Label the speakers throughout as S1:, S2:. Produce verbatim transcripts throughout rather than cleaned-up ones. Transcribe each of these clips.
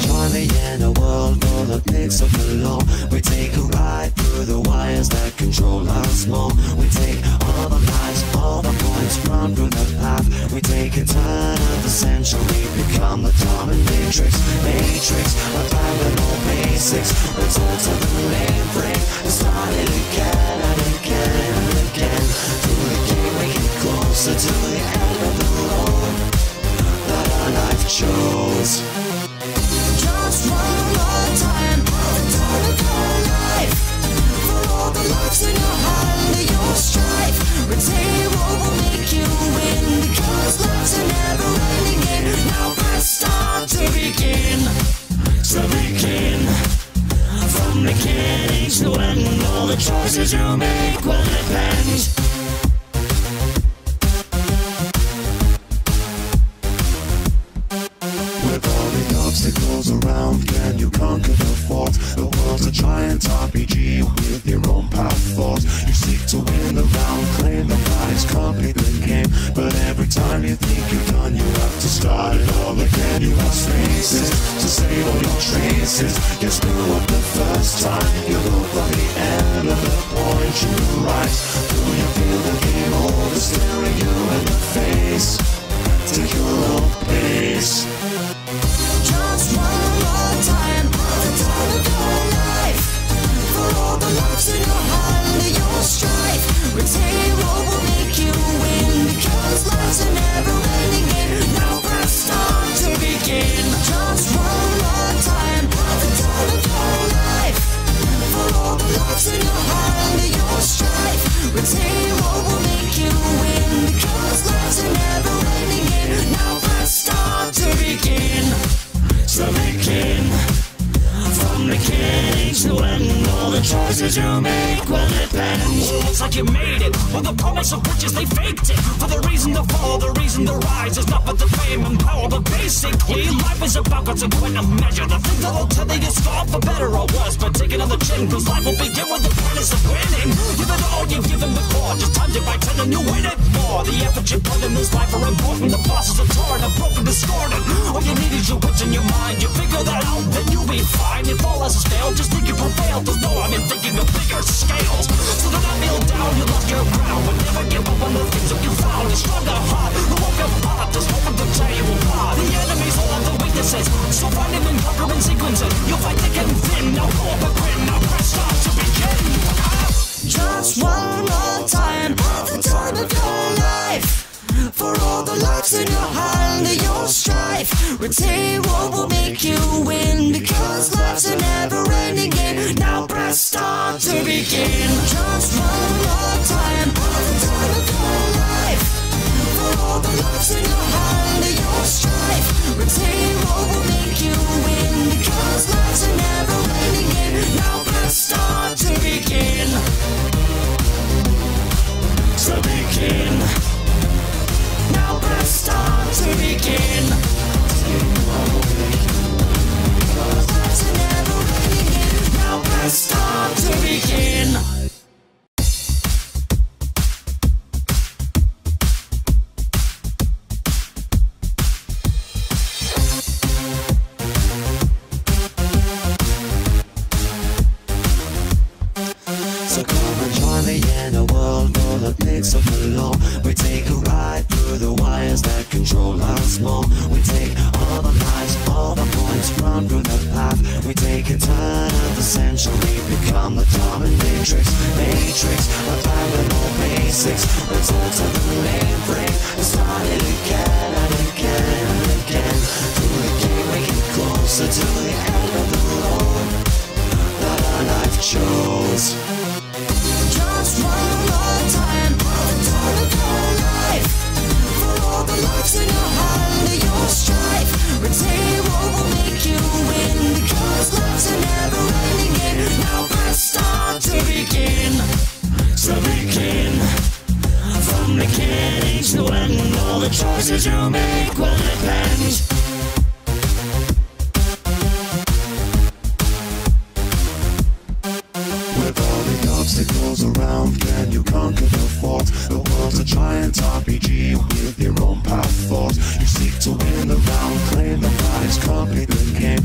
S1: join me in a world full of pigs of the law. We take a ride through the wires that control us more. We take all the lies, all the points, run through the path. We take a turn of the century, become the dominatrix. Matrix, abandon all basics, return to the main frame, and start it again and again and again. Through the game we get closer to the end of the road that our life chose.
S2: Just one more time, the time of your life. For all the lives in your hand and your strife. Retain what will make you win, because life's a never-ending game. Now press start to begin, to begin. From beginning to end, all the choices you make will depend.
S1: Obstacles around, can you conquer the fort? The world's a giant R P G with your own path thought. You seek to win the round, claim the prize, complete the game. But every time you think you're done, you have to start it all again. You have spaces to save all your traces. You screw up the first time, you look for the end of the point you rise. Do you feel the game over staring you in the face? Take your own pace.
S2: Just one more time, the time of your life. For all the lives in your hand and your strife. Retain what will make you win, because life's a never-ending game. Now press start to begin. Just one more time, the time of your life. For all the lives in your hand and your strife. Retain what will make you win, because life's a never-ending game. Now press start to begin, to begin. From beginning to end, all the choices you make will depend. Looks like you made it, with the promise of riches they faked it. For the reason to fall, the reason to rise is not but the fame and power. But basically, life is about consequent of measure. The things that'll tell you start for better or worse, but take it on the chin, cause life will begin with the promise of winning. Give it all you've given before, just times it by ten and you win it more. The effort you put in this life are important. The bosses are torn, are broken, discordant. All you need is your wits in your mind. You figure that out, then you'll be fine. If all else is failed, just think you prevailed. There's no I'm in thinking of bigger scales. So do not feel down, you lost your ground. But never give up on the things that you found. You're stronger heart, who won't give up. There's hope to tell you why. The enemies all have the weaknesses, so find them and conquer in sequences. You'll fight thick and thin, now go up a grin. Now press start to begin. Just one more time, the time of your life. For all the lives in your hand and your strife. Retain what will make you win, because life's a never-ending game. Now press start to begin. Just one more time, the time of your life. For all the lives in your hand and your strife. Retain what will make you win, because life's a never-ending game. Now press start to begin, to begin. Now press start to begin. Because life's a never-ending game. Now press start to begin.
S1: So come and join me in a world full of pigs of the law. We take a ride through the wires that control us more. We take all the lies, all the points, run through the path. We take a turn of the century, become the dominatrix. Matrix, abandon all basics, return to the main frame, and start it again and again and again. Through the game we get closer to the end of the road that our life chose.
S2: Just one more time, the time of your life. For all the lives in your hand and your strife. Retain what will make you win, because life's a never-ending game. Now press start to begin, to begin. From beginning to end, all the choices you make will depend.
S1: With all the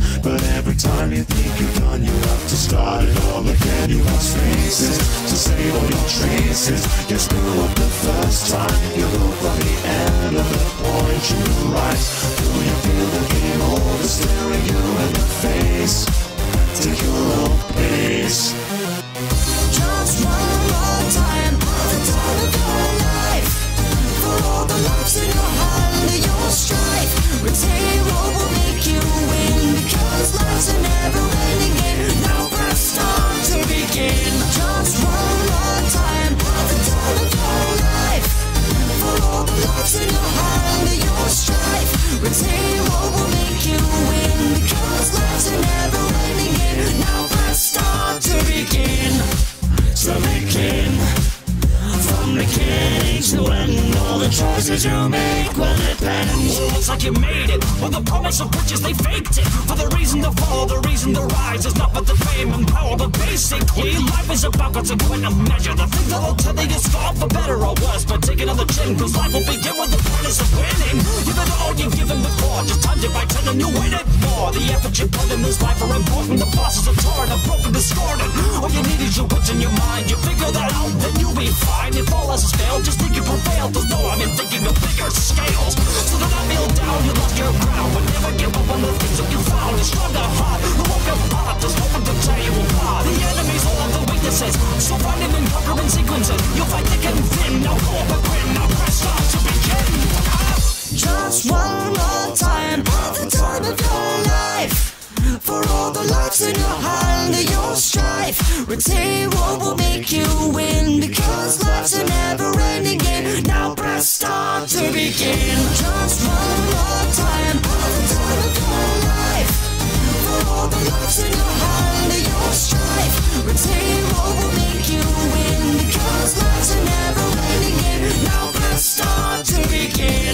S1: But every time you think you're done, you have to start it all again. You have spaces to save all your traces. You screw up the first time, you look for the end of the point you write. Do you feel the game over staring you in the face? Take your own pace.
S2: Just one more time, the time of your life. For all the loves in your hand and your strife. Retain what will make you win, because life's a never-ending game. Now press start to begin. Just one more time, the time of your life. For all the loves in your hand and your strife. Retain what will make you win, because life's a never-ending game. Now press start to begin.
S1: So begin from the beginning to end. All the choices you make will depend.
S3: It looks like you made it. With the promise of riches, they faked it. For the reason to fall, the reason to rise is not but the fame and power. But basically, life is about consequent measure. The thing that'll tell you it's gone for better or worse. But take another chin, cause life will begin with the promise of winning. Give it all you've given before. Just times it by ten and you win it more. The effort you put in this life are important. The bosses are torn, are broken, discordant. All you need is your wits in your mind. You figure that out, then you'll be fine. If all else has failed, just think you prevailed. There's no I'm in thinking of bigger scales. So that I feel down, you lost your ground. But never give up on the things that you found. A stronger heart, who won't give up. There's no one to tell you apart. The enemies all have the weaknesses, so find them and conquer in sequences. You'll fight thick and thin, now go up and grin. Now press start to begin.
S2: Just one more time, the time of your life. For all the lives in your hand and your strife. Retain what will make you win, because life's a never-ending game. Now press start to begin. Just one more time, the time of your life. For all the lives in your hand and your strife. Retain what will make you win, because life's a never-ending game. Now press start to begin.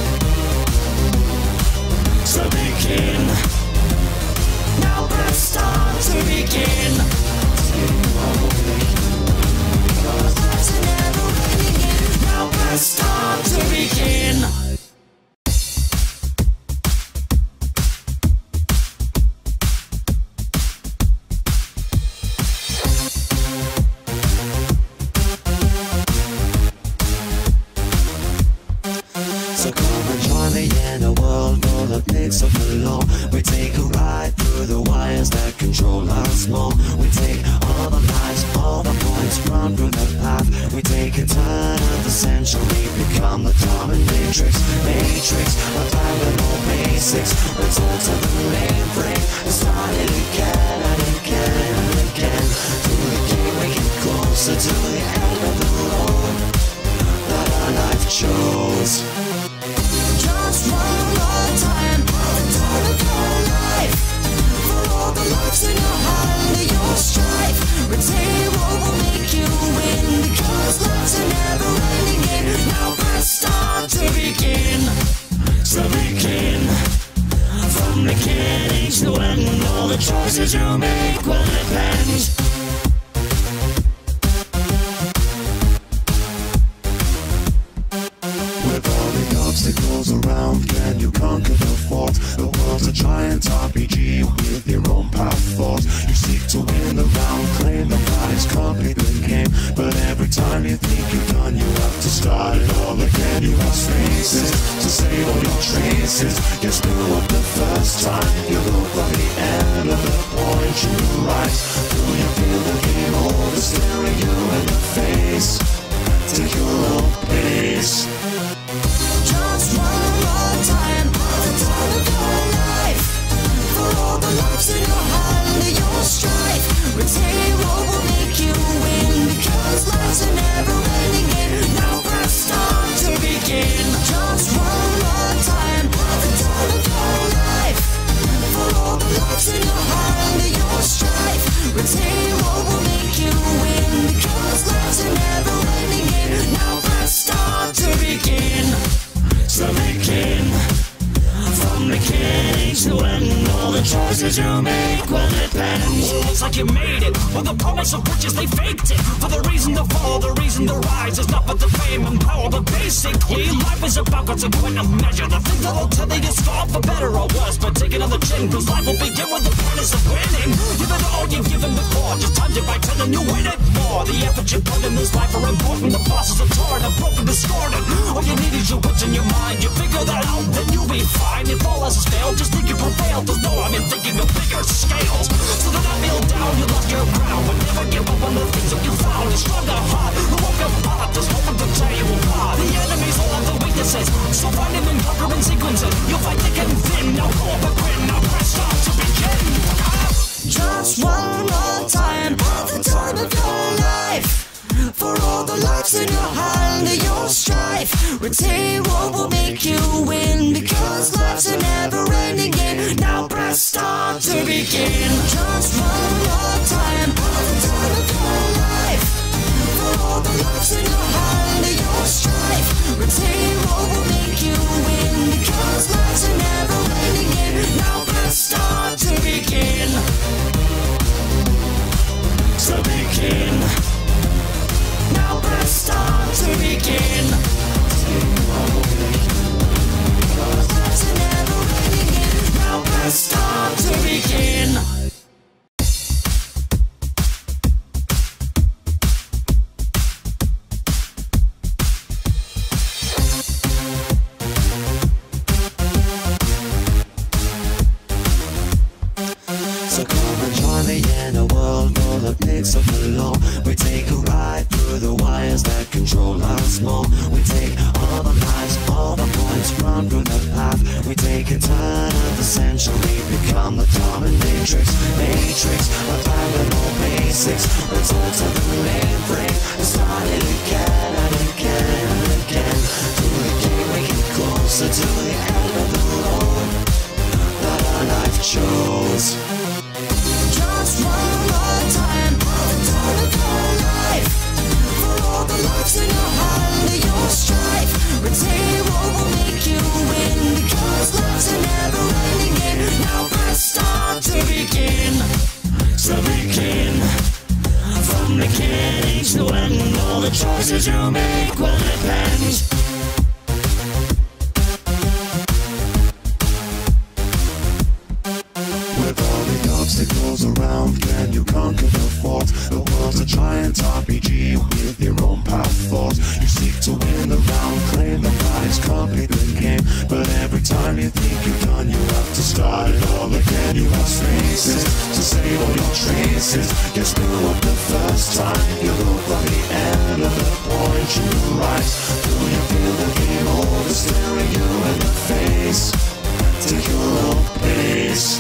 S1: So begin.
S2: Now press start to begin. Because life's a never-ending game. Now press start to begin.
S1: So come and join me in a world full of pigs of the law. We take a ride through the wires that control us more. We take all the lives, all the points, run through the path. We take a turn of the century, become the dominatrix. Matrix, abandon all basics, return to the main frame, and start it again and again and again. Through the game we get closer to the end of the road that our life chose.
S2: Just one more time, the time of your life. For all the lives in your hand and your strife. Retain what will make you win, because life's a never-ending game. Now press start to begin.
S1: So begin from the beginning to end. All the choices you make will depend. Obstacles around, can you conquer the fort? The world's a giant R P G with your own path forth. You seek to win the round, claim the prize, complete the game. But every time you think you're done, you have to start it all again. You have spaces to save all your traces. You screw up the first time, you look for the end of the point you write. Do you feel the game over staring you in the face? Take your own pace.
S2: Just one more time, the time of your life. For all the lives in your hand and your strife. Retain what will make you win, because life's a never-ending game. Now press start to begin. Just one more time, the time of your life. For all the lives in your hand and your strife. Retain what will make you win, because life's a never-ending game. Now press start to begin.
S1: So begin from the beginning to end. All the choices you you make will depend.
S3: Looks like you made it. With the promise of riches, they faked it. For the reason to fall, the reason to rise is not but the fame and power. But basically, life is about consequent measure. The thing that'll tell you you score for better or worse. But take it on the chin, cause life will begin with the promise of winning. Give it all you've given before. Just times it by ten and you win it more. The effort you put in this life are important. The bosses are torn, have broken, discordant. All you need is your wits in your mind. You figure that out, then you'll be fine. If all else has failed, just think you prevailed. There's no I'm in thinking of bigger scales. So that I feel down, you lost your ground. But never give up on the things that you found. A stronger heart, who won't give up. Just hoping to tear you apart. The enemies all have the weaknesses, so find them and conquer in sequences. You'll fight thick and thin, now go up a grin. Now press start to begin.
S2: Just one more time, at the time of your life. For all the lives in your hand and your strife, retain what will make you win. Because life's a never-ending game. Now press start to begin. Just one more time, at the time of your life. For all the lives in your hand and your strife, retain what will make you win. Because life's a never-ending game. Now press start to begin. To begin. Now press start to begin. Because life's a never-ending game. Now press start to begin.
S1: So come and join me in a world full of pigs of the law. We take a ride through the wires that control us more. We take all the lives, all the points, run through the path. We take a turn of the century, become the dominatrix. Matrix, abandon all basics, return to the main frame, and start it again and again and again. Through the game we get closer to the end of the road that our life chose.
S2: Just one more time, at the time of your life. For all the lives in your hand and your strife, retain what will make you win. Because life's a never-ending game. Now press start to begin. To begin. From beginning to end, all the choices you make will depend.
S1: Obstacles around, can you conquer the fault? The world's a giant R P G with your own path thought. You seek to win the round, claim the prize, complete the game. But every time you think you're done, you have to start it all again. You have spaces to save all your traces. You screw up the first time, you look for the end of the point you rise. Do you feel the game over staring you in the face? Take your own pace.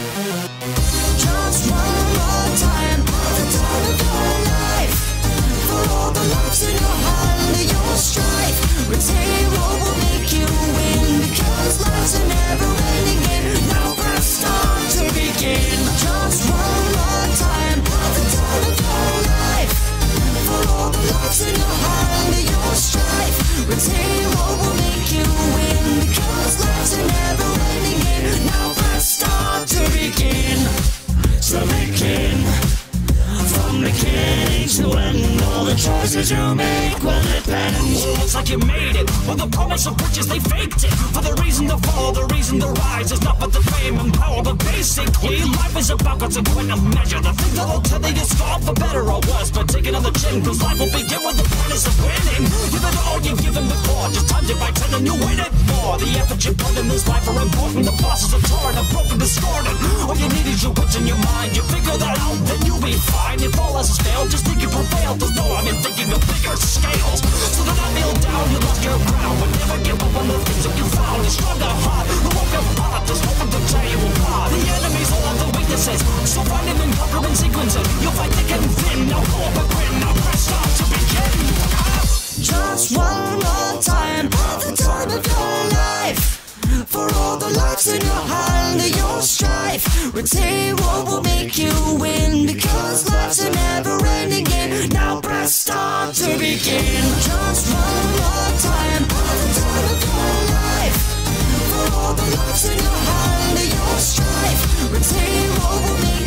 S2: Just one more time, at the time of your life. For all the lives in your hand and your strife, retain what will make you win. Because life's a never-ending game. Now press start to begin. Just one more time, at the time of your life. For all the lives in your hand and your strife, retain what will make you win. Because life's a never-ending game. Now press start to begin. To begin. From beginning to end, all the choices you make will depend.
S3: Looks like you made it. With the promise of riches, they faked it. For the reason to fall, the reason to rise is not but the fame and power. But basically, life is about consequent measure. The thing that'll tell you you score for better or worse. But take it on the chin, cause life will begin with the promise of winning. Give it all you've given before. Just times it by ten and you win it more. The effort you put in this life are important. The bosses are torn, have broken, discordant. All you need is your wits in your mind. You figure that out, then you'll be fine. If all else has failed, just think you prevailed. There's no I'm in thinking of bigger scales. So that I feel down, you lost your ground. But never give up on the things that you found. A stronger heart, who won't give up. Just hoping to tear you apart. The enemies all have the weaknesses, so find them and conquer in sequences. You'll fight thick and thin, now go up a grin. Now press start to begin.
S2: Just one more time, at the time of your life. For all the lives in your hand and your strife, retain what will make you win. Because life's a never-ending game. Now press start to begin. Just one more time, at the time of your life. For all the lives in your hand and your strife, retain what will make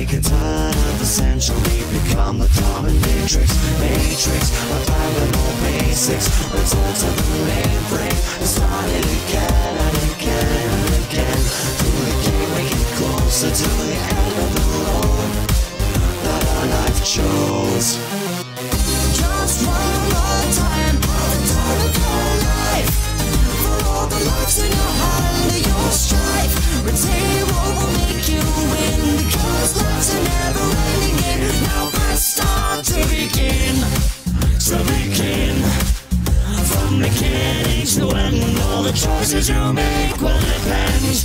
S1: take a turn of the century, become the dominatrix. Matrix, a plan with no basics. Return to the mainframe and start it again and again and again. Through the game we get closer to the end of the road that our life chose.
S2: Just one more time, the time of your life. For all the lives in your hand and your strife. Retain what will make you win, because life's a never-ending game. Now press start to begin,
S3: To begin. From beginning to end, all the choices you make will depend.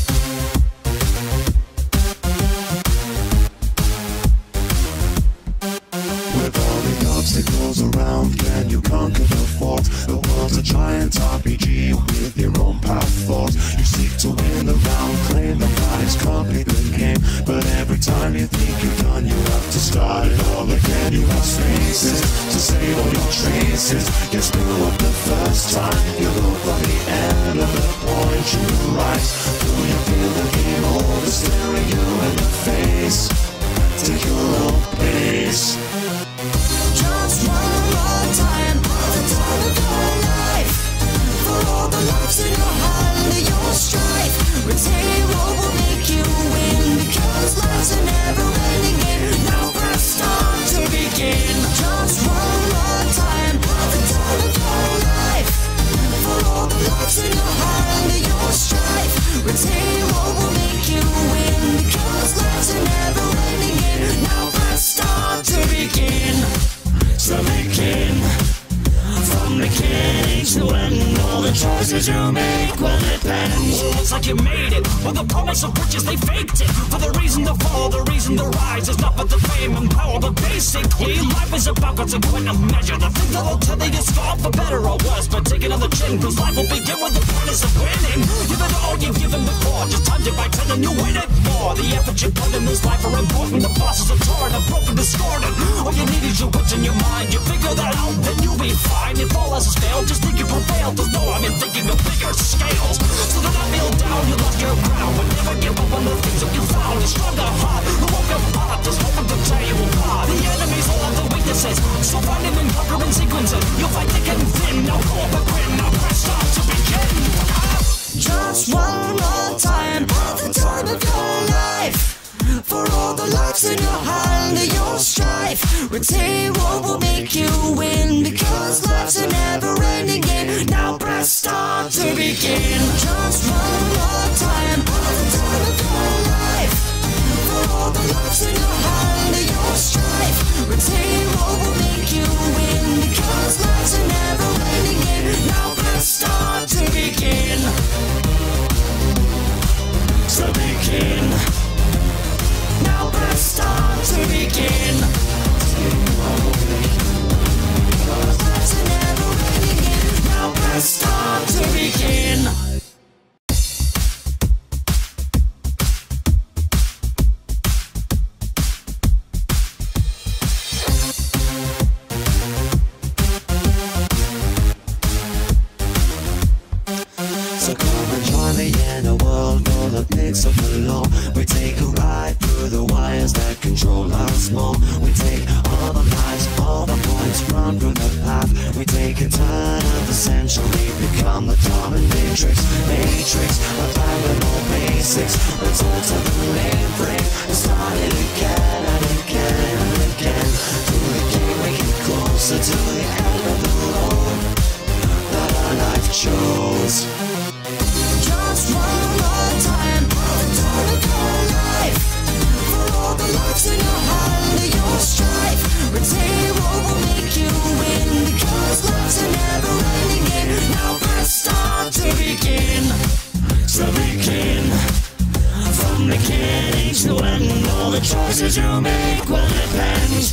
S1: With all the obstacles around, can you conquer the fort? The world's a giant R P G with your own path thoughts. You seek to win the round, claim the prize, complete the game. But every time you think you're done, you have to start it all again. You have spaces to save all your traces. You screw up the first time, you look for the end of the point you rise. Do you feel the game over staring you in the face? Take your own pace.
S2: just one more time, the time of your life. For all the lives in your hand and your strife. Retain what will make you win, because life's a never-ending game. Now press start to begin. Just one more time, the time of your life. For all the lives in your hand and your strife. Retain what will make you win, because life's a never-ending game. Now press start to begin.
S3: To begin. From beginning to end, all the choices you make will depend. Looks like you made it. With the promise of riches, they faked it. For the reason to fall, the reason to rise is not but the fame and power. But basically, life is about consequent measure. The thing that'll tell you score for better or worse. But take it on the chin, cause life will begin with the promise of winning. Give it all you've given before. Just times it by ten and you win it more. The effort you put in this life are important. The bosses are torn and broken, discordant. All you need is your wits in your mind. You figure that out, then you'll be fine. If all else has failed, just think you prevailed. There's no harm in thinking of bigger scales. So that I feel down, you lost your ground. But never give up on the things that you found. A stronger heart, who won't give up. Just hoping to tear you apart. The enemies all have the weaknesses, so find them and conquer in sequences. You'll fight thick and thin, now go up and grin. Now press start to begin.
S2: Just one more time, the time of your life. For all the lives in your hand and your strife. Retain what will make you win, because life's a never-ending game. Now press start to begin. Just one more time, the time of your life. For all the lives in your hand and your strife. Retain what will make you win, because life's a never-ending game. Now press start to begin.
S3: To begin.
S2: Now press start to begin. Life's a never-ending game. Now press start to begin.
S1: So come and join me in a world full of pixel below. We take a ride through the wires that control our small. We take all the lives, all the points, run through the path. We take a turn of the century, become the dominatrix. Matrix, a plan with no basics. Return to the mainframe and start it again and again and again. Through the game we get closer to the end of the road that our life chose.
S2: Just one more time, the time of your life. For all the lives in your hand and your strife. Retain what will make you win, because life's a never-ending game. Now press start to begin.
S3: To begin. From beginning to end, all the choices you make will depend.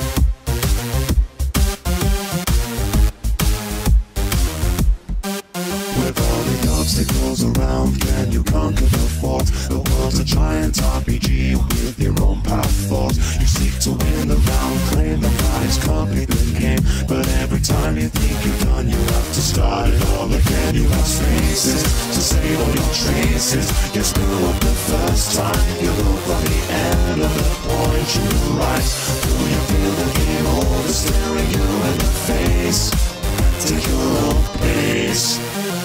S1: Obstacles around, can you conquer the fort? The world's a giant R P G with your own path thoughts. You seek to win the round, claim the prize, complete the game. But every time you think you're done, you have have to start it all again. You have spaces to save all your traces. Get screw up the first time. You look from the end of the point you rise. Do you feel the game over staring you in the face? Take your own pace.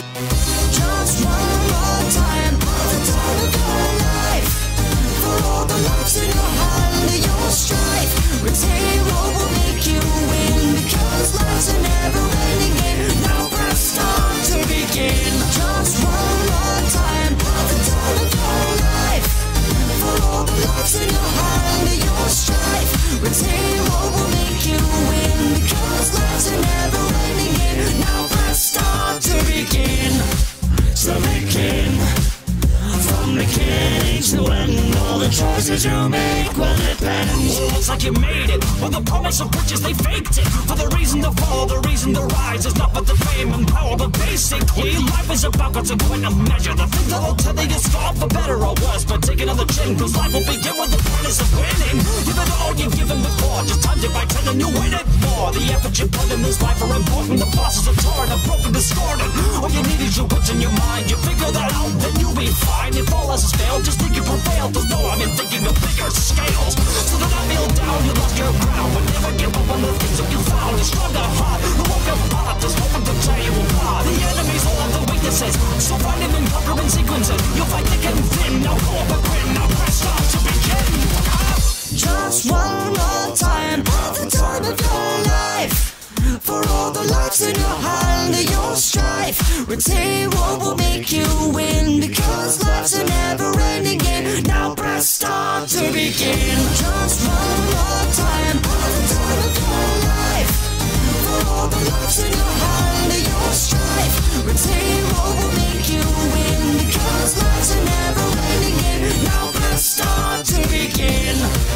S2: Just one more time, the time of your life. For all the lives in your hand and your strife. Retain what will make you win, because life's a never-ending game. Now press start to begin. Just one more time, the time of your life. For all the lives in your hand and your strife. Retain what will make you win, because life's a never-ending game. Now press start to begin.
S3: So begin from the beginning to end. All the choices you make will depend. Looks like you made it. With the promise of riches they faked it. For the reason to fall, the reason to rise is not but the fame and power. But basically life is about consequent measure. The thing that'll tell you you score for better or worse. But take another chin, cause life will begin with the promise of winning. Give it all you've given before. Just times it by ten and you win it more. The effort you put in this life are important. The bosses are torn and broken, discordant. All you need is your wits in your mind. You figure that out, then you'll be fine. If all else has failed, just think you prevailed. Cause no, I'm in thinking of bigger scales. So that I feel down, you lost your ground. But never give up on the things that you found. A stronger heart, who won't give up. Just hoping to tear you apart. The enemies all have the weaknesses, so find them in conquering sequences. You'll fight thick and thin, now go up and grin. Now press start to begin.
S2: Just one more time, the time of your life. For all the lives in your hand and your strife. Retain what will make you win, because life's a never-ending game. Now press start to begin. Just one more time, the time of your life. For all the lives in your hand and your strife. Retain what will make you win, because life's a never-ending game. Now press start to begin.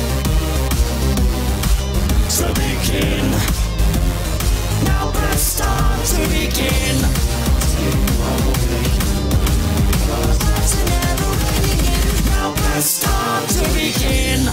S3: So begin.
S2: Now press start to begin. Because life's a never-ending game. Now press start to begin.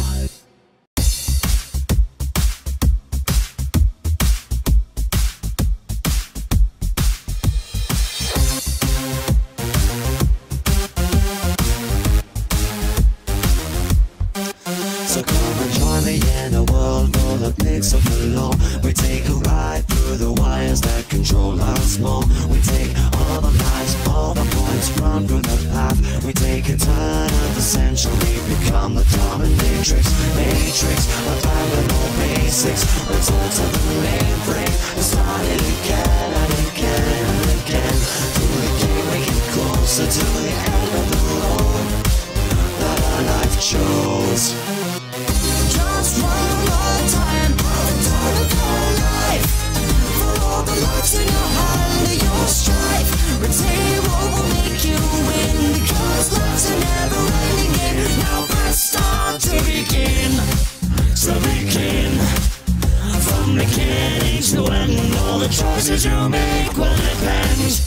S1: So come and join me in a world full of pigs of the law. We take a ride through the wires that control us more. We take all the lives, all the points, run through the path. We take a turn of the century, become the dominatrix. Matrix, apply the no basics. Return to the mainframe, and start it again and again and again. Through the game we get closer to the end of the road that our life chose.
S2: Just one more time, the time of your life. For all the lives in your hand and your strife. Retain what will make you win, because life's a never-ending game. Now press start to begin.
S3: So begin from the beginning to end. All the choices you make will depend.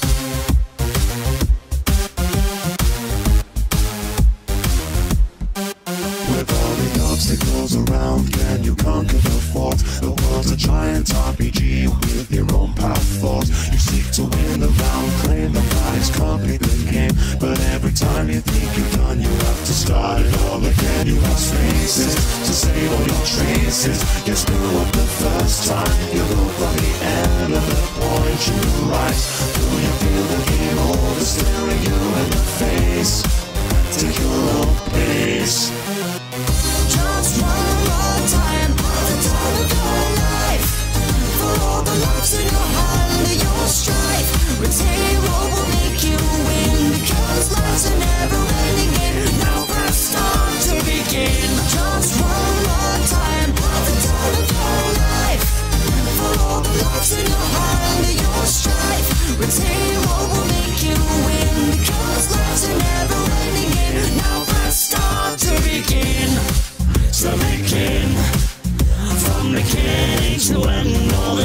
S1: Obstacles around, can you conquer the fort? The world's a giant R P G with your own path thought. You seek to win the round, claim the prize, complete the game. But every time you think you're done, you have to start it all again. You have spaces to save all your traces. Get screw up the first time. You look from the end of the point you rise. Do you feel the game over staring you in the face? Take your own pace.
S2: Just one more time, the time of your life. For all the lives in your hand and your strife. Retain what will make you win, because life's a never-ending game. Now press start to begin. Just one more time, the time of your life. For all the lives in your hand and your strife. Retain what will make you win, because life's a never-ending game. Now press start to begin.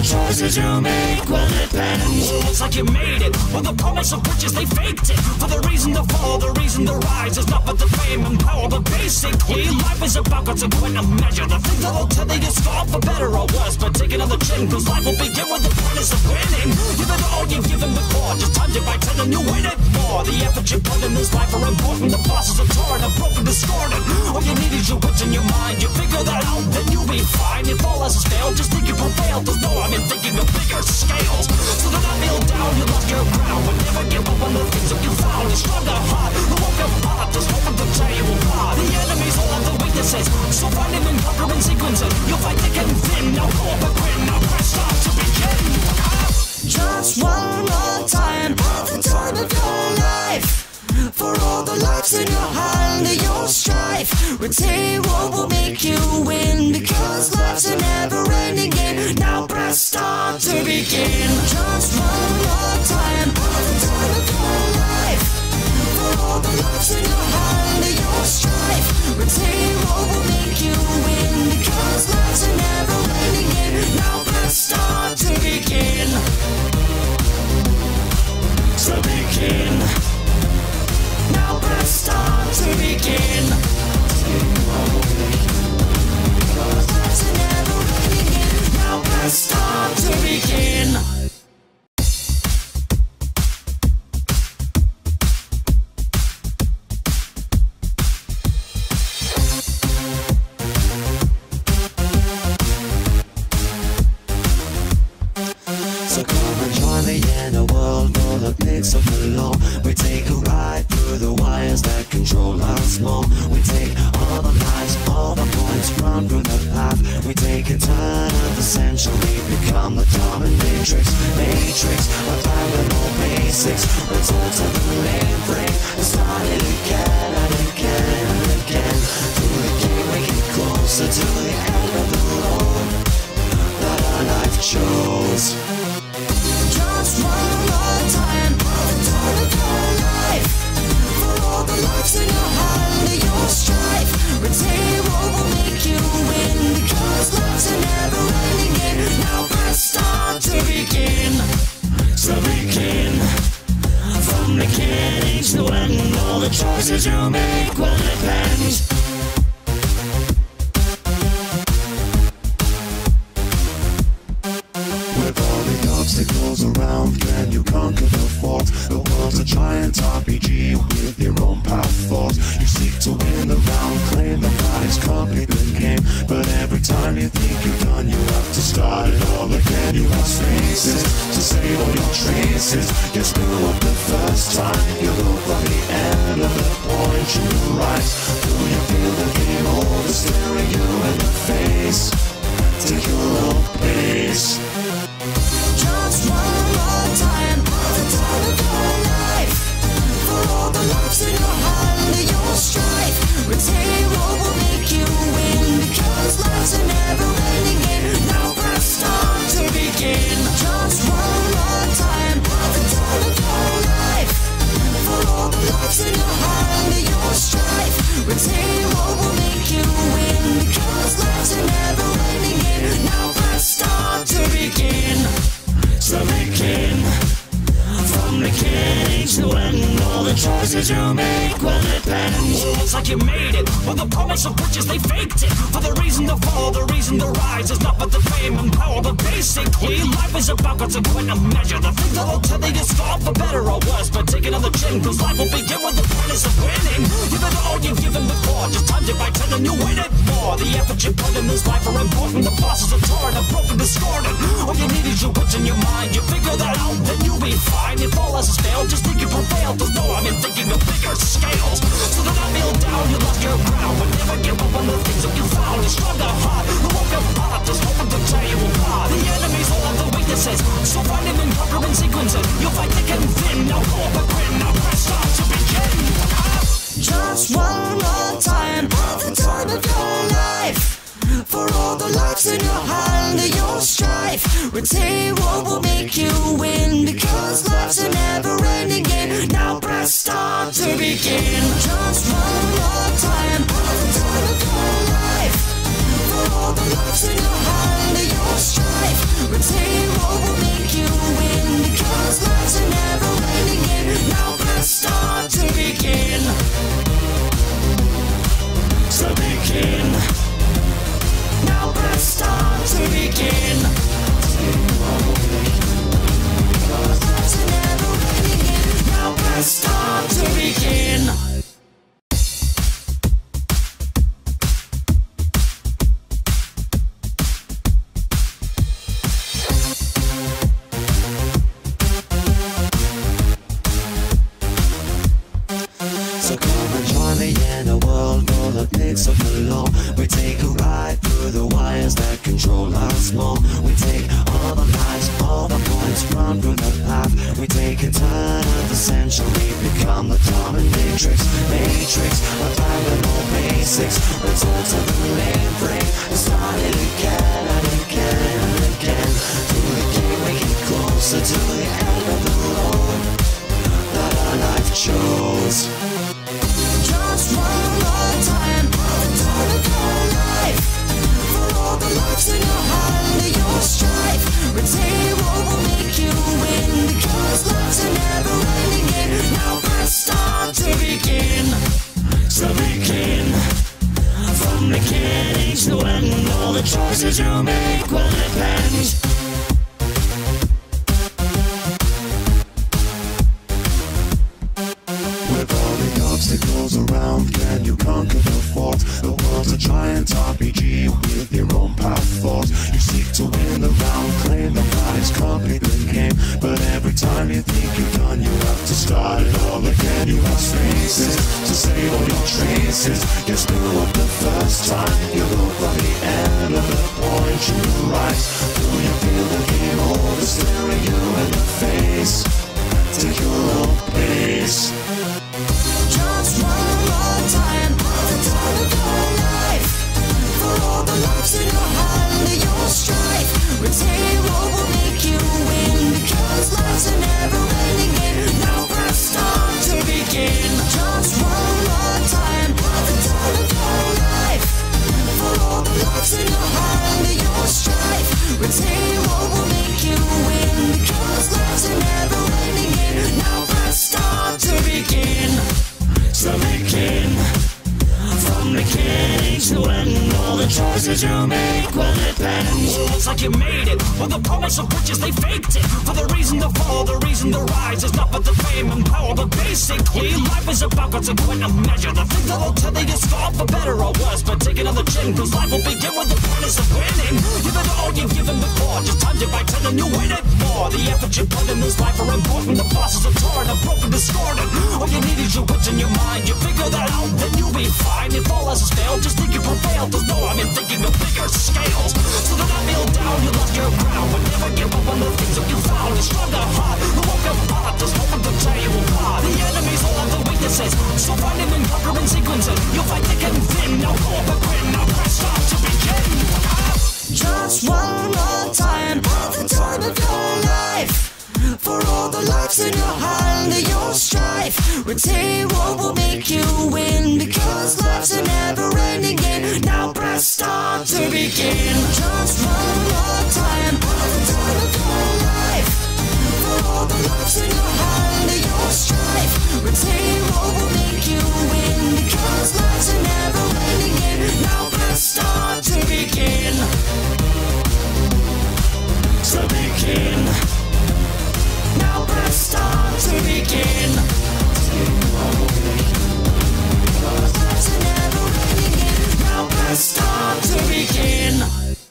S2: choices you make will depend.
S3: Looks like you made it. Well, the promise of riches, they faked it. For the reason to fall, the reason to rise is not but the fame and power. But basically, life is about consequent measure. The thing that'll tell you you score for better or worse. But take another chin, cause life will begin with the promise of winning. Give it all you've given before, just times it by ten and you win it more. The effort you put in this life are important. The bosses are torn, are broken, discordant. All you need is your wits in your mind. You figure that out, then you'll be fine. If all else has failed, just think you prevailed. Cause no, I'm in thinking of bigger scales. So that I feel down, you lost your ground. But never give up on the things that you found. You struggle hard, you won't apart. Just hoping to tell you apart. The enemies all have the weaknesses, so find them and conquer in sequences. You'll fight thick and thin, now go up a grin. Now press start to begin.
S2: Just one more time, at the time of your life. For all the lives in your hand and your strife, retain what will make you win. Because life's a never-ending game. Now press start to begin. Just one more time, at the time of your life. For all the lives in your hand and your strife, retain what will make you win. Because life's a never-ending game. Now press start to begin. To begin. Now press start to begin. Because life's a never-ending game. Now press start to begin.
S1: So come and join me in a world full of pigs of below. We take a ride through the wires that control us more. We take all the lives, all the points, run through the path. We take a turn of the century, become the dominatrix. Matrix, a final basics. Return to the main frame and start it again and again and again. Through the game we get closer to the end of the road that our life chose.
S2: Just one more time, at the time of your life. For all the lives in your hand and your strife, retain what will make you win. Because life's a never-ending game. Now press start to begin. To begin. From beginning to end, all the choices you make will depend.
S1: Obstacles around, can you conquer the fort? The world's a giant R P G with your own path forth. You seek to win the round, claim the prize, complete the game. But every time you think you're done, you have to start it all again. You have spaces to save all your traces. You screw up the first time, you look for the end of the point you rise. Do you feel the game over staring you in the face? Take your own pace.
S2: Just one more time, at the time of your life. For all the lives in your hand and your strife, retain what will make you win. Because life's a never-ending game. Now press start to begin. Just one more time, at the time of your life. For all the lives in your hand and your strife, retain what will make you win. Because life's a never-ending game. Now press start to begin. To begin. From beginning to end, all the choices you make will depend.
S3: Looks like you made it. Well, the promise of riches, they faked it. For the reason to fall, the reason to rise is not but the fame and power. But basically, life is about consequent measure. The thing that'll tell you you score for better or worse. But take another chin, cause life will begin with the promise of winning. Give it all you've given before, just times it by ten and you win it more. The effort you put in this life are important. The bosses are torn, are broken, discordant. All you need is your wits in your mind. You figure that out, then you'll be fine. If all else has failed, just think you prevailed. Cause no, I'm in thinking of bigger scales. So that I feel down, you lost your ground. But never give up on the things that you found. You struggle hard, you won't apart. Just hoping to tear you apart. The enemies all have the weaknesses, so find them and conquer in sequences. You'll fight thick and thin, now go up a grin. Now press start to begin.
S2: Just one more time, at the time of your life. For all the lives in your hand and your strife, retain what will make you win. Because life's a never-ending game. Now press start to begin. Just one more time, at the time of your life. For all the lives in your hand and your strife, retain
S1: along. We take a ride through the wires that control us more. We take all the lives, all the points, run through the path. We take a turn of the century, become the dominatrix. Matrix, abandon all basics, return to the main frame, and start it again and again and again. Through the game we get closer to the end of the road that our life chose.
S2: Just one more time, the time of your life. For all the lives in your hand and your strife, retain what will make you win, because life's a never-ending game. Now press start to begin, to begin. From beginning to end, all the choices you make will depend.
S1: Obstacles around, can you conquer the fault? The world's a giant R P G with your own path thought. You seek to win the round, claim the prize, complete the game. But every time you think you're done, you have to start it all again. You have spaces to save all your traces. You screw up the first time, you look for the end of the point you rise. Do you feel the game over staring you in the face? Take your own pace.
S2: Just one more time, the time of your life. For all the lives in your hand and your strife, retain what will make you win, because life's a never-ending game. Now press start to begin. Just one more time, the time of your life. For all the lives in your hand and your strife, retain what will make you win, because life's a never-ending game. Now press start to begin. To begin, from beginning to end, all the choices you make will depend.
S3: Looks like you made it, with the promise of riches they faked it. For the reason to fall, the reason to rise is not but the fame and power, but basically life is about consequent measure. The thing that'll tell you to stop for better or worse, but take it on the chin, cause life will begin with the promise of winning. Give it all you've given before, just times it by ten and you win it more. The effort you put in this life are important, the bosses are torn and broken, discordant. All you need is your wits in your mind, you figure that out, then you'll be fine. If all else has failed, just think you prevailed. There's no I'm in thinking of bigger scales. So that I feel down, you lost your ground, but never give up on the things that you found. A stronger heart, who won't give up, just hoping to tear you apart. The enemies all have the weaknesses, so find them in conquering sequences. You'll fight thick and thin, now go up and win. Now press start to begin.
S2: Just one more time, the time of your life. For all the lives in your hand and your strife, retain what will make you win, because life's a never-ending game. Now press start to begin. Just one more time, the time of your life. For all the lives in your hand and your strife, retain what will make you win, because life's a never-ending game. Now press start to begin. To begin. Now press start to begin. Life's a never-ending game. Now press start to begin.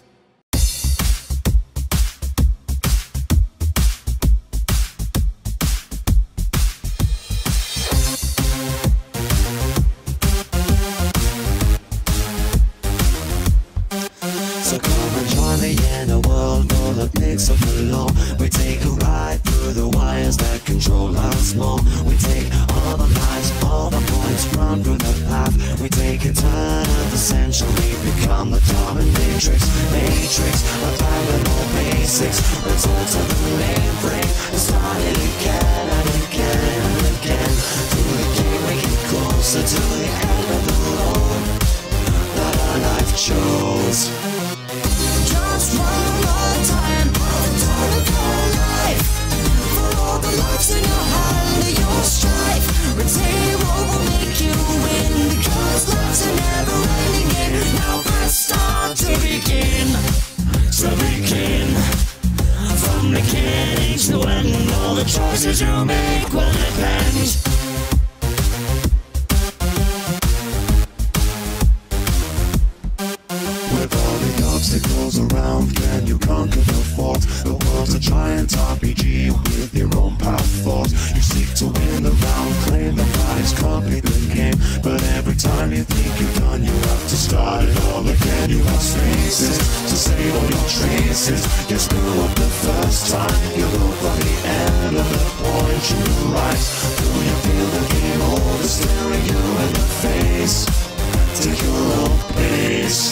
S1: So come and join me in a world full of pigs of the law. We take a ride through the wires that control us more. We take all the lives, all the points, run through the path. We take a turn of the century, become the dominatrix. Matrix, abandon all basics, return to the main frame, and start it again and again and again. Through the game we get closer to the end of the road that our life chose.
S2: Just one more time, the time of your life. For all the lives in your hand and your strife, retain what will make you win, because life's a never-ending game. Now press start to begin.
S3: To begin, from beginning to end, all the choices you make will depend.
S1: Obstacles around, can you conquer the fault? The world's a giant R P G with your own path thought. You seek to win the round, claim the prize, complete the game. But every time you think you're done, you have to start again you lost faces to save all your traces. You screw up the first time, you look on the end of the point you rise. Do you feel the game over staring you in the face? Take your own pace.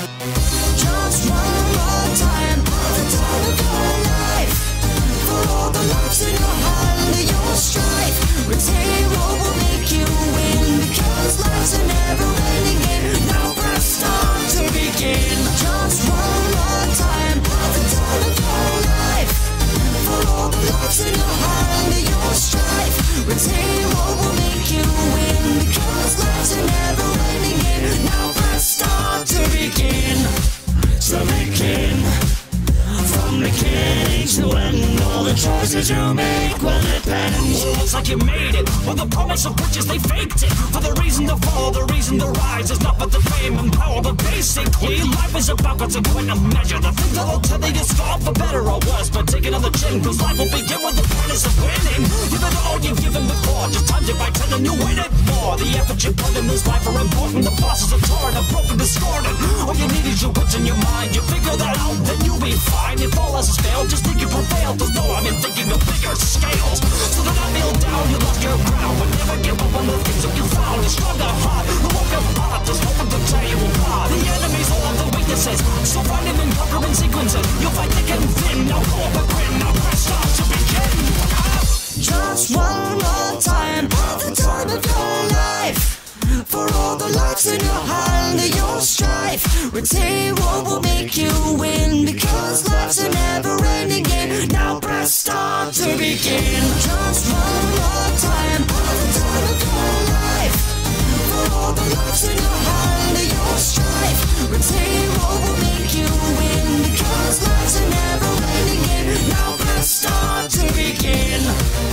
S2: Just one more time, the time of your life. For all the loves in your heart and your strife. Retain what will make you win, because life's a never-ending game. Now press start to begin. Just one more time, the time of your life. For all the loves in your heart and your strife. Retain what will make you win, because life's a never-ending game. Now press start to begin. To begin. From the beginning to end, all the choices you make will depend.
S3: Looks like you made it, with the promise of riches they faked it. For the reason to fall, the reason to rise is not but the fame and power. But basically, life is about consequent measure. The thing that'll tell you you score for better or worse, but take it on the chin, cause life will begin with the promise of winning. Give it all you've given before, just times it by ten and you win it more. The effort you put in this life are important. The bosses are torn, are broken, discordant. All you need is your wits in your mind. You figure that out, then you'll be fine. If all else has failed, just think you prevailed. Cause no, I'm in thinking of bigger scales. So that I feel down, you lost your ground. But never give up on the things that you found. A stronger heart, who won't apart. Just hoping to tear you apart. The enemies all have the weaknesses, so find them and conquer in sequences. You'll fight thick and thin, now go up a grin. Now press start to begin.
S2: Just one more time, the time of your life. For all the lives in your heart and your strife. Retain what will make you win, because life's a never-ending game. Now press start to begin. Just one more time, the time of your life. For all the lives in your heart and your strife. Retain what will make you win, because life's a never-ending game. Now press start to begin.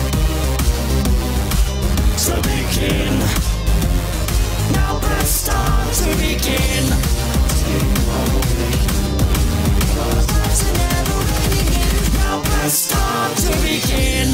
S3: To begin.
S2: Now press start to begin. Life's a never-ending game. Now press start to begin.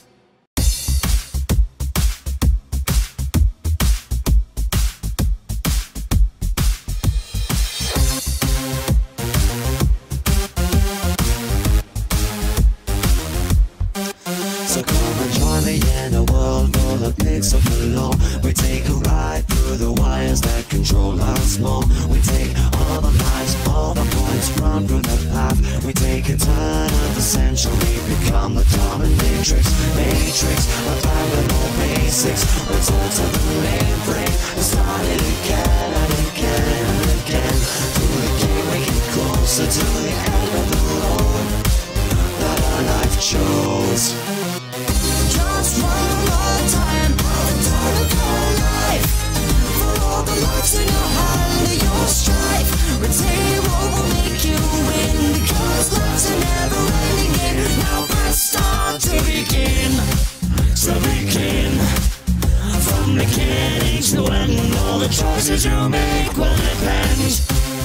S1: So come and join me in a world full of pigs of the law. We take a ride through the wires that control us more. We take all the lives, all the points, run through the path. We take a turn of the century, become the dominatrix. Matrix, apply the more basics. Return to the mainframe and start it again and again and again. Through the game we get closer to the end of the road that our life chose.
S2: Just one more time, the time of your life. For all the lives in your heart and your strife. Retain what will make you win, because life's a never-ending game. Now press start to begin.
S3: To begin. From the beginning to end, all the choices you make will depend.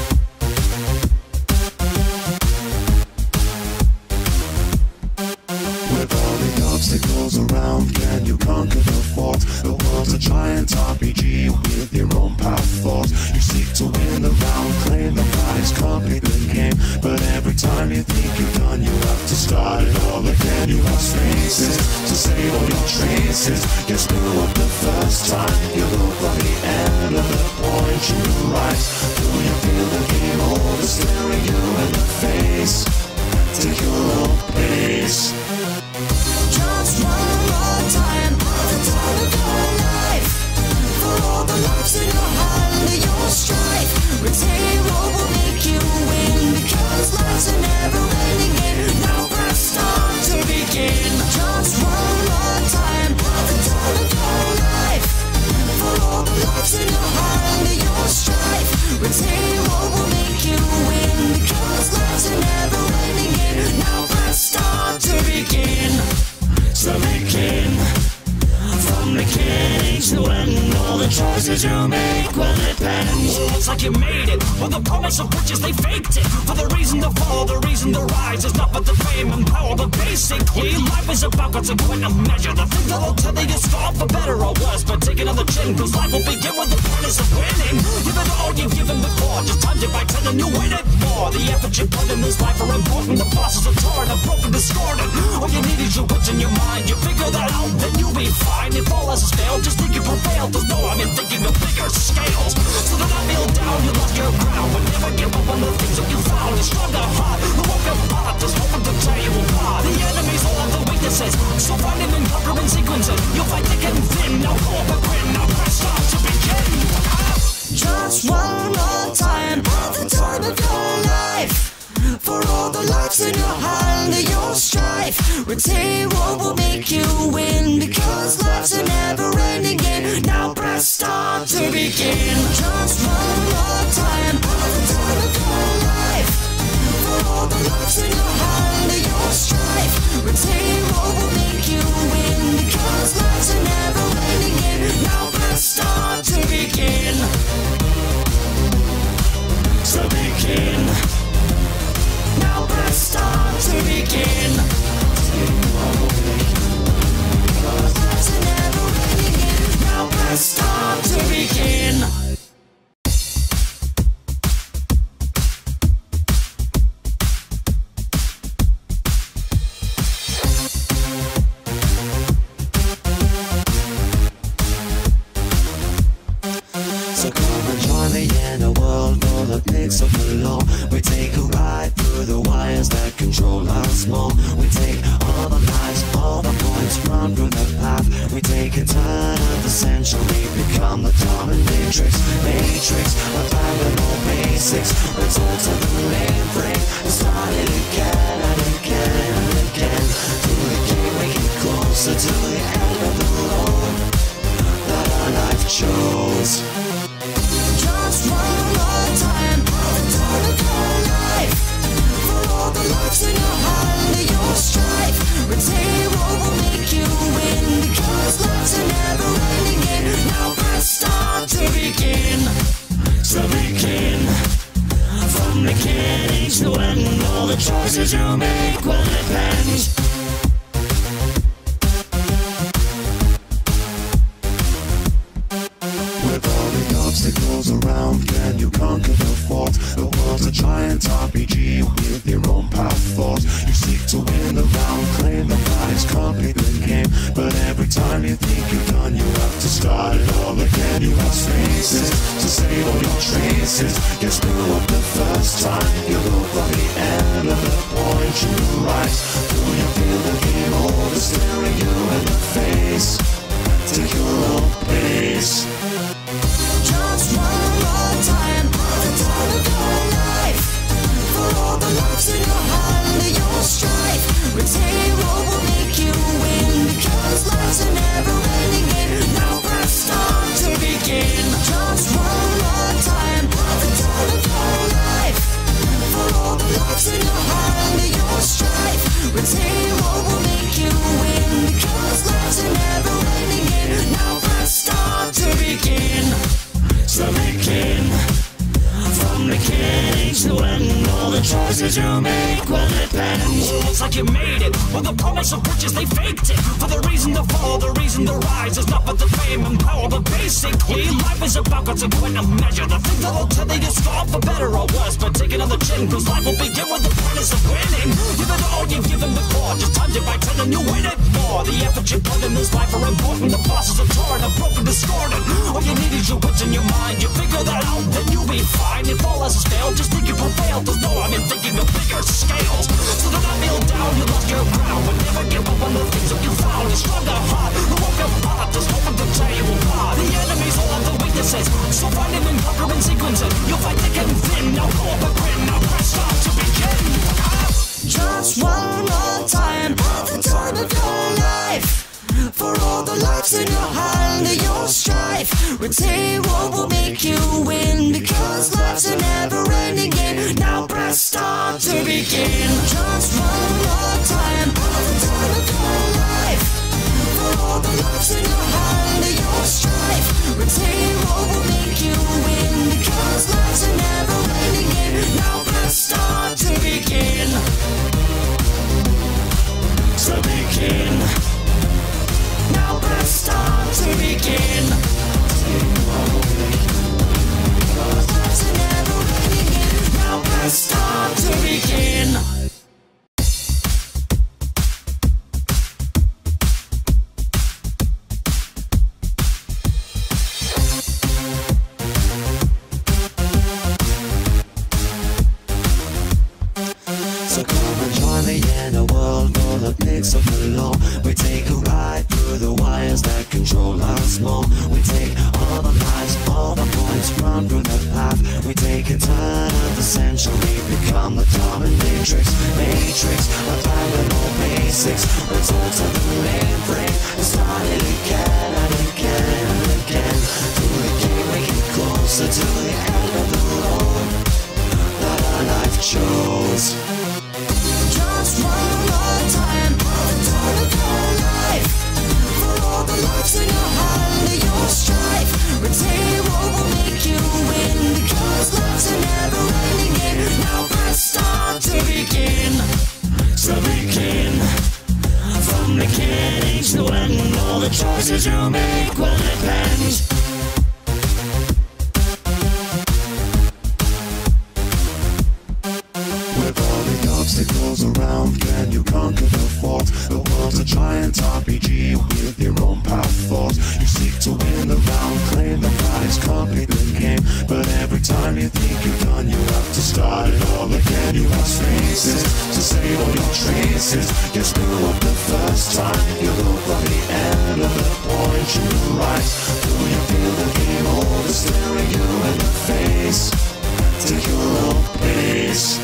S1: Obstacles around, can you conquer the fort? The world's a giant R P G with your own path forward. You seek to win the round, claim the prize, complete the game. But every time you think you're done, you have to start it all again. You lost faces to save all your traces. You screw up the first time, you look on the end of the point you rise. Do you feel the game over staring you in the face? Take your own pace.
S2: Just one more time, the time of your life. For all the lives in your heart and your strife. Retain what will make you win, because life's a never-ending game. Now press start to begin. Just one more time, the time of your life. For all the lives in your heart and your strife. Retain what will make you win, because life's a never-ending game. Now press start to begin.
S3: To begin. From the beginning to end, all the choices you make will depend. Looks like you made it, with the promise of riches they faked it. For the reason to fall, the reason to rise is not but the fame and power. But basically, life is about consequent measure. The thing that'll tell you you score for better or worse, but take it on the chin, cause life will begin with the promise of winning. Give it all you've given before, just times it by ten telling you in it more. The effort you put in this life are important. The bosses are torn, are broken, discordant. All you need is your wits in your mind. You figure that out, then you'll be fine. If all else has failed, just think you prevailed. Just know I'm in thinking of bigger scales. So do not kneel down, you lost your ground. But never give up on the things that you found. You're stronger heart, who won't get bought. Just hoping to tell you why. The enemies all have the weaknesses, so find them and conquer in sequences. You'll fight thick and thin, now go up a grin. Now press start to begin.
S2: Just one more time, the time of your life. For all the lives in your hand and your strife, retain what will make you win, because life's a never-ending game. Now press start to begin. Just one more time, the time of your life. For all the lives in your hand and your strife, retain what will make you win, because life's a never-ending game. Now press start to begin. To begin. Now press start to begin. Cause life's a never-ending game. Now press start to begin.
S1: So come and join me in a world full of pigs of law. We take a ride through the wires that control us more. We take all the lives, all the points, run through the path. We take a turn of the century, become the dominatrix. Matrix, abandon all basics. Return to the main frame and start it again and again and again. Through the game we get closer to the end of the road that our life chose.
S2: Just one more time, the time of your life. For all the lives in your hand and your strife, retain what will make you win, because life's a never-ending game. Now press start to begin. To begin. From beginning to end, all the choices you make will depend.
S1: Obstacles around, can you conquer the fault? The world's a giant R P G with your own path thought. You seek to win the round, claim the prize, complete the game. But every time you think you're done, you have to start it all again. You have spaces to save all your traces. You screw up the first time, you look for the end of the point you write. Do you feel the game over staring you in the face? Take your own pace.
S2: Just one more time, the time of your life. For all the lives in your hand and your strife, retain what will make you win, because life's a never-ending game. Now press start to begin. Just one more time, the time of your life. For all the lives in your hand and your strife, retain what will make you win, because life's a never-ending game. Now press start to begin. To begin. From beginning to end, all the choices you make will depend.
S3: Looks like you made it. With the promise of riches, they faked it. For the reason to fall, the reason to rise is not but the fame and power. But basically, life is about consequent measure. The thing that'll tell you stop for better or worse. But take it on the chin, cause life will begin with the promise of winning. Give it all you've given before, just times it by ten and you win it more. The effort you put in this life are important. The bosses are torn, are broken, discordant. All you need is your wits in your mind. You figure that out, then you'll be fine. If all else has failed, just think you prevailed. Just know I'm in thinking of bigger scales. So do not kneel down, you lost your ground. But never give up on the things that you found. You're stronger heart, who won't get bought. Just hoping to tell you why. The enemies all have the weaknesses, so find them and conquer in sequences. You'll fight thick and thin, now go up a grin. Now press start to begin.
S2: Just one more time, the time of your life. For all the lives in your hand and your strife, retain what will make you win, because life's a never-ending game. Now press start to begin. Just one more time, the time of your life. For all the lives in your hand and your strife, retain what will make you win, because life's a never-ending game. Now press start to begin. To begin. Now press start to begin. Cause life's a
S1: take a turn of the century, become the dominatrix. Matrix, abandon all basics, return to the mainframe, and start it again and again and again. Through the game we get closer to the end of the road that our life chose.
S2: Just one more time, the time of your life. For all the lives in your hand and your strife, retain what will make you win, because life's a never-ending game. Now press start to begin.
S3: To begin, from the beginning to end, all the choices you make will depend.
S1: With all the obstacles around, can you conquer the fault? The world's a giant R P G with your own path forth. You seek to win the round, claim the prize, complete the game. But every time you think you're done, you have to start it all again. You have spaces to save all your traces. You screw up the first time, you look for the end of the point you rise. Do you feel the game over staring you in the face? Take your own pace.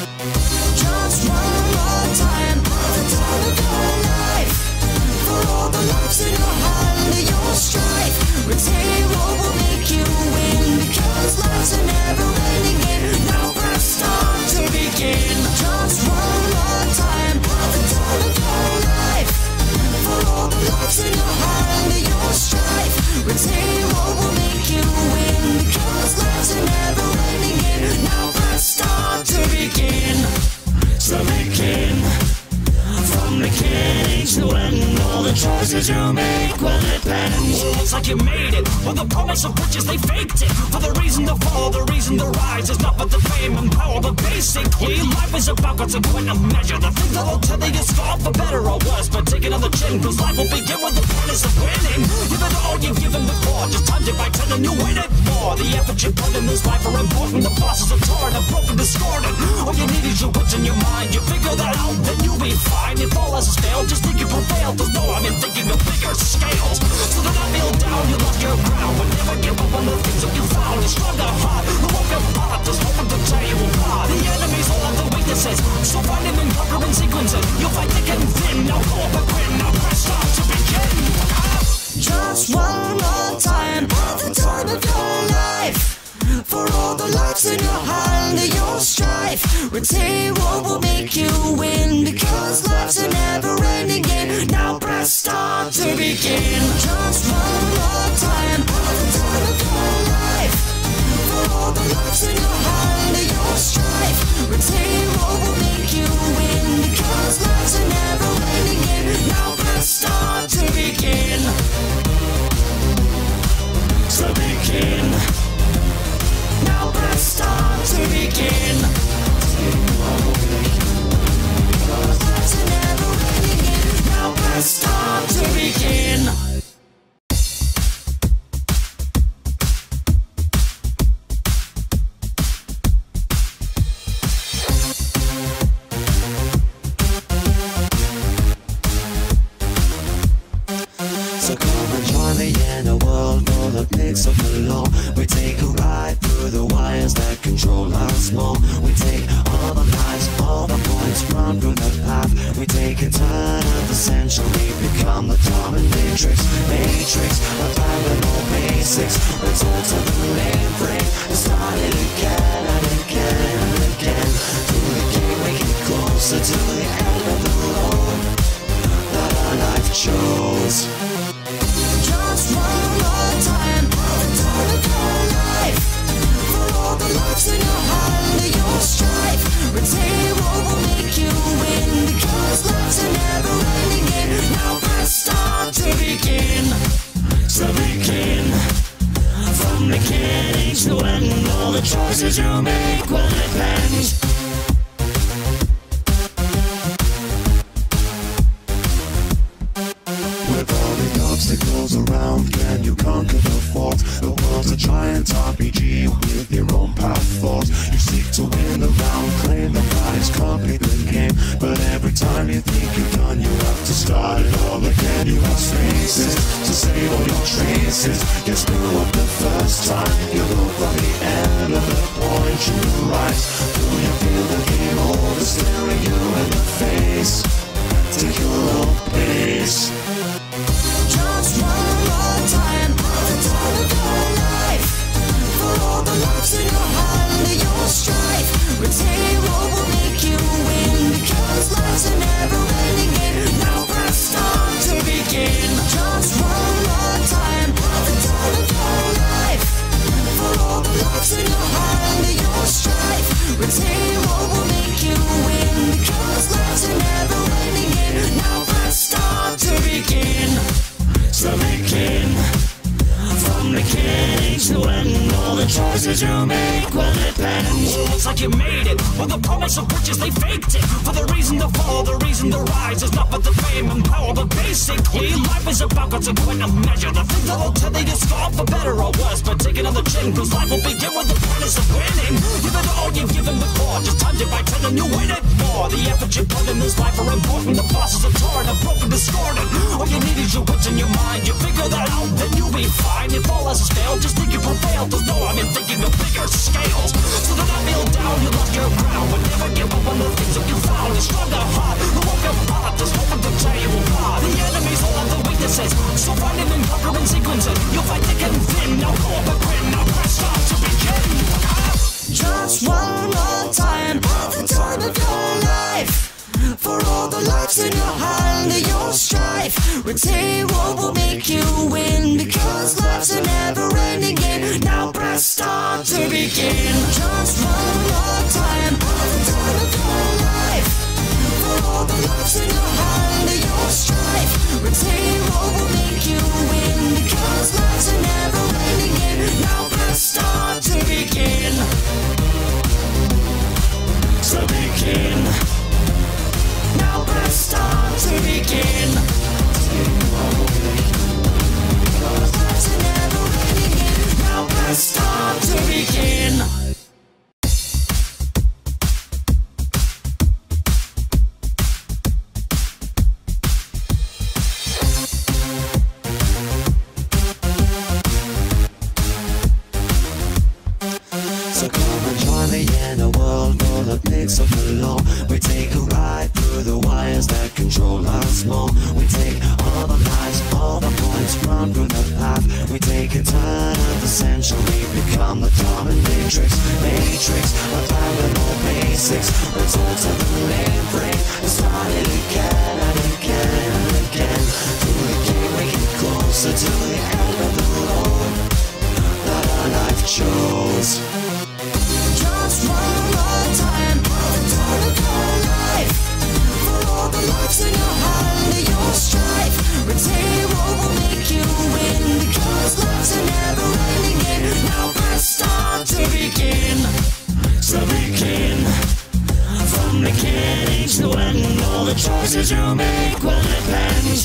S2: Just one more time, the time of your life. For all the lives in your hand and your strife, retain what will make you win, because life's a never-ending game. Now press start to begin. Just one more time, the time of your life. For all the lives in your hand and your strife, retain what will make you win, because life's a never-ending game. Now press start to begin.
S3: To begin, from the beginning to end, all the choices you make will depend.
S4: Looks like you made it, with the promise of riches they faked it. For the reason to fall, the reason to rise is not but the fame and power, but basically life is about consequent and measure. The thing that'll tether you scar for better or worse, but take it on the chin, cause life will begin with the promise of winning. Give it all you've given before, just times it by ten and you win it more. The effort you put in this life are important, the bosses are torn and broken, discordant. All you need is your wits in your mind, you figure that out, then you'll be fine. If all else is failed, just think you prevailed, cause no, I'm in thinking of bigger scales. So that I feel down, you lost your ground, but never give up on the things that you found. A stronger heart, who won't give up, just hoping to tear you apart. The enemies all have the weaknesses, so find them and conquer in sequences. You'll fight thick and thin, now go up and grin, now press start to begin.
S2: Just one more time, the time of your life. For all the lives in your hand and your strife, retain what will make you win, because life's a never-ending game. Now press start to begin. Just one more time, the time of your life. For all the lives in your hand and your strife, retain what will make you win, because life's a never-ending game. Now press start to begin.
S3: To begin,
S2: Now press start to begin. Life's a never-ending game. Now press start to begin.
S1: So come and join me in a world full of pigs of the law. We take a ride through the wires that control us more. We take all the lives, all the points, run through the path. We take a turn of the century, become the dominatrix. Matrix, abandon all basics, return to the mainframe, and start it again and again and again. Through the game we get closer to the end of the road that our life chose.
S2: Just one more time, the time of your life. For all the lives in your hand and your strife, retain what will make you win, because life's a never-ending game. Now press start to begin.
S3: to begin, from the beginning to end, all the choices you make will depend.
S1: Obstacles around, can you conquer the fault? The world's a giant R P G with your own path forth. You seek to win the round, claim the prize, complete the game. But every time you think you're done, you have to start it all again. You have spaces to save all your traces. You screw up the first time, you look for the end of the point right? Do you feel the game all is staring you in the face? Take your little pace.
S2: Just one more time, the time of your life. For all the loves in your heart and your strife. Retain what will make you win, because life's a never-ending game. Now press start to begin. Just one more time, the time of your life. For all the loves in your heart and your strife. Retain what will make you win, because life's a never-ending game. Now press start to begin.
S3: So begin from the beginning to end. All the choices you make will depend. Looks like you made it with the promise of riches, they faked it. For the reason to fall, the reason to rise is not but the fame and power. But basically, life is about consequent measure. The thing that'll tell you score for better or worse. But take another chin, cause life will begin with the promise of winning. Give it all you've given before, just times it by ten and you win it more. The effort you put in this life are important. The bosses are torn, are broken, discordant. All you need is your wits in your mind. You figure that out, then you'll be fine. If all else is failed, just think you prevailed. Cause no, I'm in thinking of bigger scales. So that I feel down, you lost your ground. But never give up on the things that you found. You strong the heart, the walk of heart. There's hope to tell you God. The enemies all have the weaknesses, so find them and conquer in sequences. You'll fight thick and thin, now go up a grin. Now press start to begin.
S2: Just one more time, the time of your life. For all the lives in your heart and your strife. Retain what will make you win, because life's a never-ending game. Now press start to begin. Just one more time, the time of your life. For all the lives in your heart and your strife. Retain what will make you win, because life's a never-ending game. Now press start to begin.
S3: So begin.
S2: Now press start to begin. Because life's a never-ending game. Now press start to begin.
S1: So come and join me in a world full of pigs of belong. We take a ride through the wires that control us more. We take all the lives, all the points, run through the path. We take a turn of the century, become the dominatrix. Matrix, a plan with all basics. Return to the main frame and start it again and again and again. Through the game we get closer to the end of the road that our life chose.
S2: Just one more time, the time of your life. For all the lives in your heart and your strife. Retain what will make you win, because life's a never-ending game. Now press start to begin.
S3: So begin from the beginning to end. All the choices you make will depend.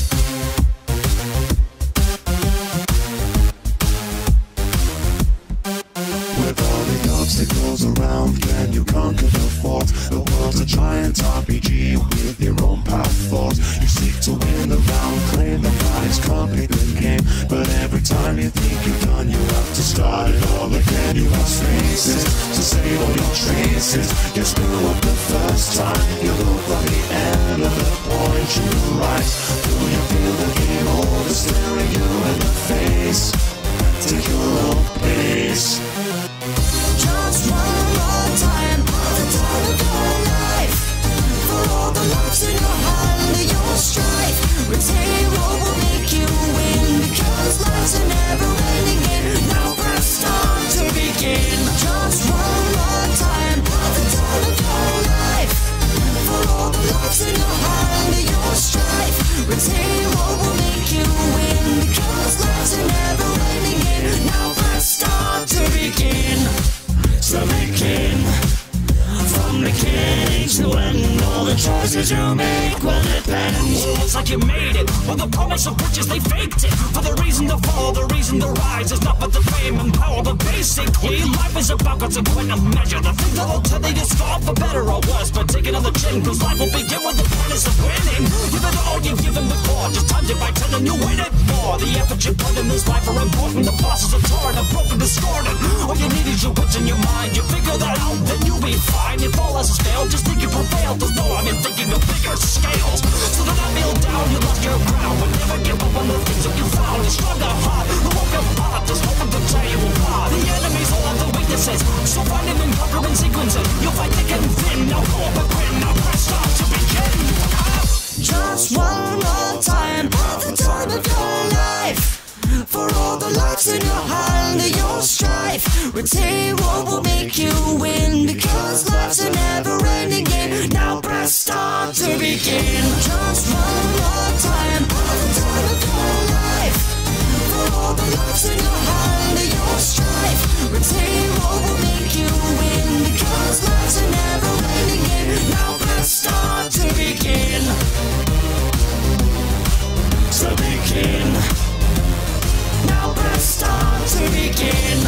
S1: Obstacles around, can you conquer the fort? The world's a giant R P G with your own path forth. You seek to win the round, claim the prize, complete the game. But every time you think you're done, you have to start it all again. You have spaces to save all your traces. You screw up the first time, you look for the end of the point you write. Do you feel the game all is staring you in the face? Take your little pace.
S2: Just one more time, the time of your life. For all the loves in your heart and your strife. Retain what will make you win, because life's a never-ending game. Now press start to begin. Just one more time, the time of your life. For all the loves in your heart and your strife. Retain what will make you win, because life's a never-ending game. Now press start to begin.
S3: So begin from the beginning to end. All the choices you make will depend.
S4: Looks like you made it with the promise of riches, they faked it. For the reason to fall, the reason to rise is not but the fame and power. But basically, life is about consequent measure. The thing that'll tell you score for better or worse. But take another chin, cause life will begin with the promise of winning. Give it all you've given before, just times it by ten and you win it more. The effort you put in this life are important. The bosses are torn, are broken, discordant. All you need is your wits in your mind. You figure that out, then you'll be
S3: all else has failed, just think you prevailed. There's no I'm in thinking of bigger scales. So that I feel down, you lost your ground, but never give up on the things that you found. A stronger heart, who won't give up, just hoping to tear you apart. The enemies all have the weaknesses, so find them and conquer in sequences. You'll fight thick and thin, now go up and grin, now press start to begin.
S2: Just one more time, at the time of your life. For all the lives in your hand and your strife, retain what will make you win, because life's a never-ending game. Now press start to begin. Just one more time, at the time of your life. For all the lives in your hand and your strife, retain what will make you win, because life's a never-ending game. Now press start to begin. To begin. Now press start to begin.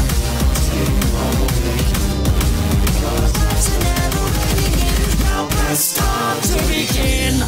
S2: Because life's a never-ending game. Now press start to begin.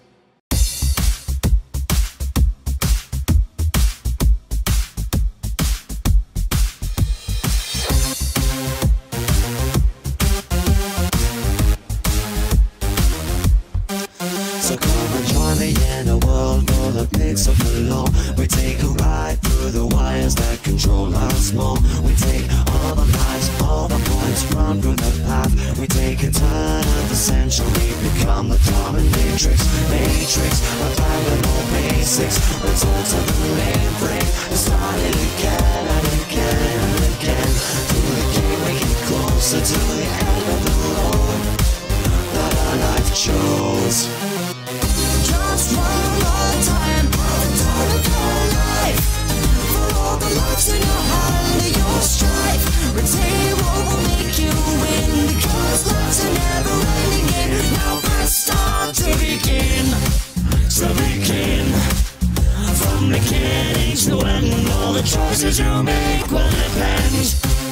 S1: So come and join me in a world full of pigs of the law. We take a ride through the wires that control us more. We take all the lives, all the points, run through the path. We take a turn of the century, become the dominatrix. Matrix, abandon all basics, return to the main frame, and start it again and again and again. Through the game we get closer to the end of the road that our life chose.
S2: Just one more time, at the time of your life. For all the lives in your hand and your strife, retain what will make you win, because life's a never-ending game. Now press start to begin. To begin. From beginning to end, all the choices you make will depend.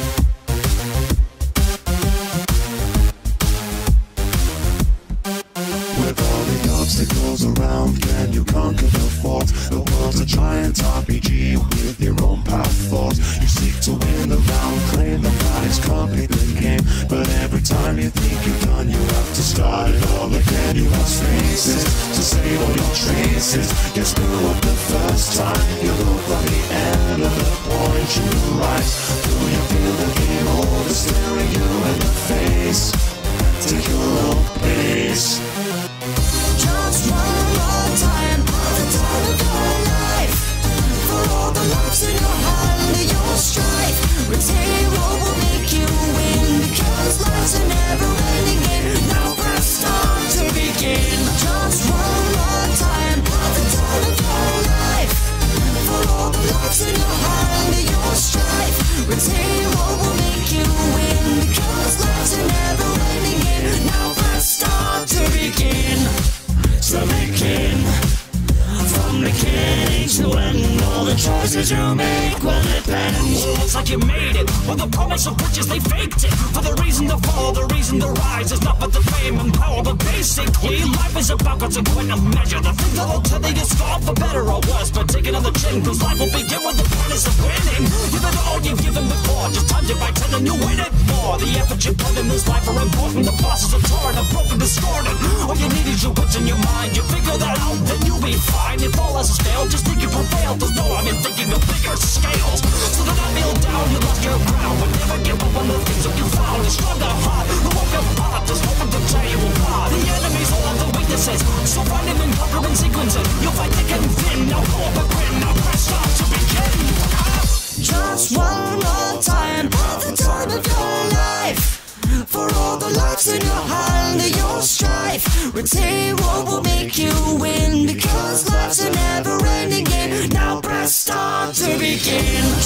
S1: Obstacles around, can you conquer the fault? The world's a giant R P G with your own path forth. You seek to win the round, claim the prize, complete the game. But every time you think you're done, you have to start it all again. You have spaces to save all your traces. You screw up the first time, you look for the end of the point you rise. Do you feel the game over staring you in the face? Take your own pace.
S2: Just one more time, at the time of your life. For all the lives in your hand and your strife, retain what will make you win, because life's a never-ending game. Now press start to begin. Just one more time, at the time of your life. For all the lives in your hand and your strife, retain what will make you win, because life's a never-ending game. Now press start to begin. To begin. From beginning to end, all the choices you make will depend.
S3: Looks like you made it, with the promise of riches they faked it. For the reason to fall, the reason to rise is not but the fame and power. But basically, life is about consequent a measure. The thing that'll tell you you score for better or worse, but take it on the chin, cause life will begin with the promise of winning. Give it all you've given before, just times it by ten and you win it more. The effort you put in this life are important. The bosses are torn, are broken, distorted. All you need is your wits in your mind. You figure that out, then you'll be fine. If all else has failed, just think you prevailed. There's no I'm in thinking of bigger scales. So that I feel down, you lost your ground, but never give up on the things that you found. A stronger heart, who won't give up, just hoping to tear you apart. The enemies all have the weaknesses, so find them and conquer in sequences. You'll fight thick and thin, now go up and grin, now press start to begin.
S2: Just one more time, at the time of your life. For all the lives in your hand and your strife, retain what will make you win, because life's a never-ending game. Now press start to begin.